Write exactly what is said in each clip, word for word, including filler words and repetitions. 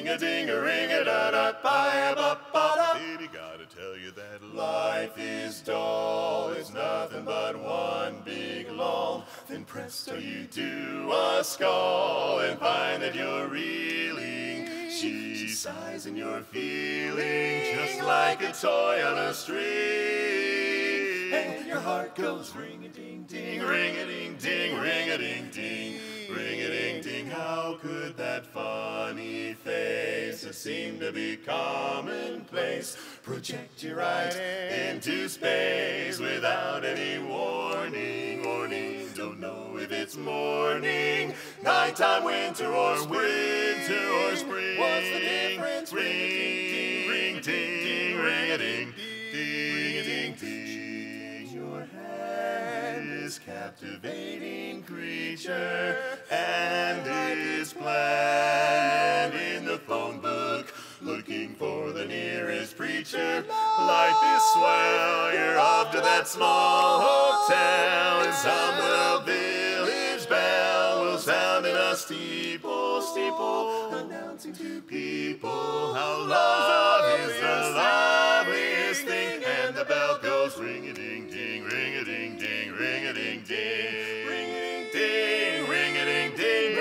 ring-a-ding, a ring-a-da-da-ba-ya-ba-ba-da. Baby, gotta tell you that life is dull. It's nothing but one big lull. Then presto, you do a skull and find that you're reeling. She sighs and you're feeling just like a toy on a string. And your heart goes ring-a-ding-ding, ring-a-ding-ding, ring-a-ding-ding, ring-a-ding-ding. How could that funny face that seemed to be commonplace project you right into space without any warning? Warning, don't know if it's morning, nighttime, winter, or winter or spring. What's the difference? Ring, ring, ding, ring-a-ding, ding-a-ding-ding. Your hand is captivating creature and is planned in the phone book, looking for the nearest preacher. Life is swell, you're off to that small hotel, and some little village bell will sound in a steeple, steeple, announcing to people how love is the loveliest thing. And the bell goes ring-a-ding-ding, ring-a-ding-ding, ring-a-ding-ding, ring-a-ding-ding, ring-a-ding-ding,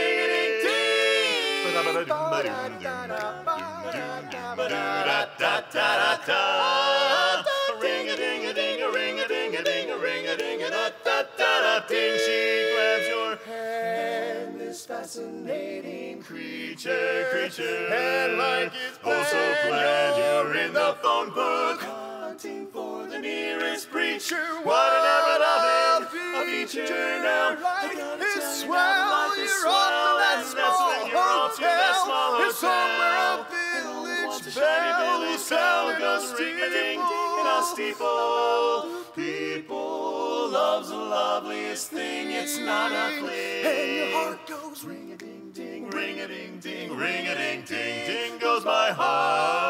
ring-a-ding-ding. Ring-a-ding-a-ding, a ring-a-ding-a-ding, a ring-a-ding-a-da-da-da-da-ding. She grabs your hand, this fascinating creature, creature. And like it's oh so planned, glad you're you're in the phone book, hunting for the nearest preacher. What an ever loving a feature now. It's swell, you're off to that small hotel. It's somewhere a village bell will sound in a steeple. People, love's the loveliest thing, it's not a fling. And your heart goes ring-a-ding-ding, ring-a-ding-ding, ring-a-ding-ding, ding goes my heart.